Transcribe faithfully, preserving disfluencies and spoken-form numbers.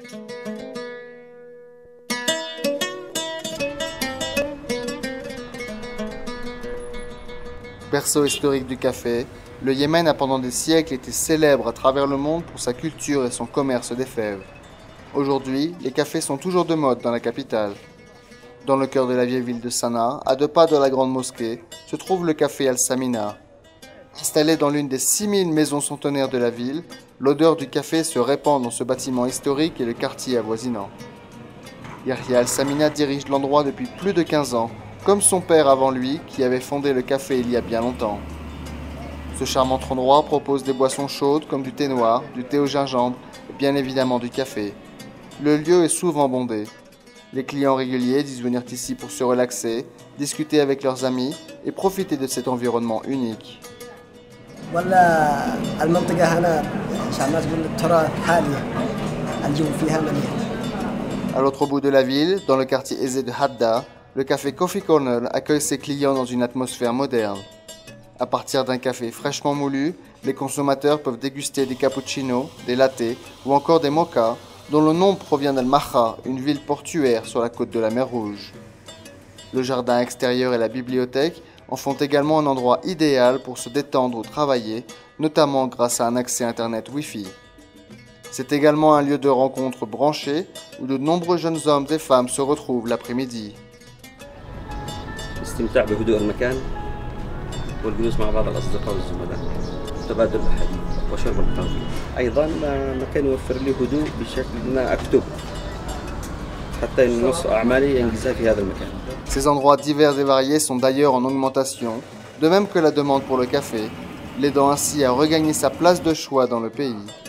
Berceau historique du café, le Yémen a pendant des siècles été célèbre à travers le monde pour sa culture et son commerce des fèves. Aujourd'hui, les cafés sont toujours de mode dans la capitale. Dans le cœur de la vieille ville de Sanaa, à deux pas de la grande mosquée, se trouve le café Al-Samina. Installé dans l'une des six mille maisons centenaires de la ville, l'odeur du café se répand dans ce bâtiment historique et le quartier avoisinant. Yahya Al-Samina dirige l'endroit depuis plus de quinze ans, comme son père avant lui qui avait fondé le café il y a bien longtemps. Ce charmant endroit propose des boissons chaudes comme du thé noir, du thé au gingembre et bien évidemment du café. Le lieu est souvent bondé. Les clients réguliers disent venir ici pour se relaxer, discuter avec leurs amis et profiter de cet environnement unique. À l'autre bout de la ville, dans le quartier aisé de Hadda, le café Coffee Corner accueille ses clients dans une atmosphère moderne. À partir d'un café fraîchement moulu, les consommateurs peuvent déguster des cappuccinos, des lattés ou encore des mochas, dont le nom provient d'Al-Maha, une ville portuaire sur la côte de la mer Rouge. Le jardin extérieur et la bibliothèque en font également un endroit idéal pour se détendre ou travailler, notamment grâce à un accès Internet Wi-Fi. C'est également un lieu de rencontre branché où de nombreux jeunes hommes et femmes se retrouvent l'après-midi. الاستمتاع بهدوء المكان والجلوس مع بعض الأصدقاء والزملاء تبادل الحديث وشرب القهوة. أيضا مكان يوفر لي هدوء بشكل أن أكتب حتى أن نص أعمالي أنجزها في هذا المكان. Ces endroits divers et variés sont d'ailleurs en augmentation, de même que la demande pour le café, l'aidant ainsi à regagner sa place de choix dans le pays.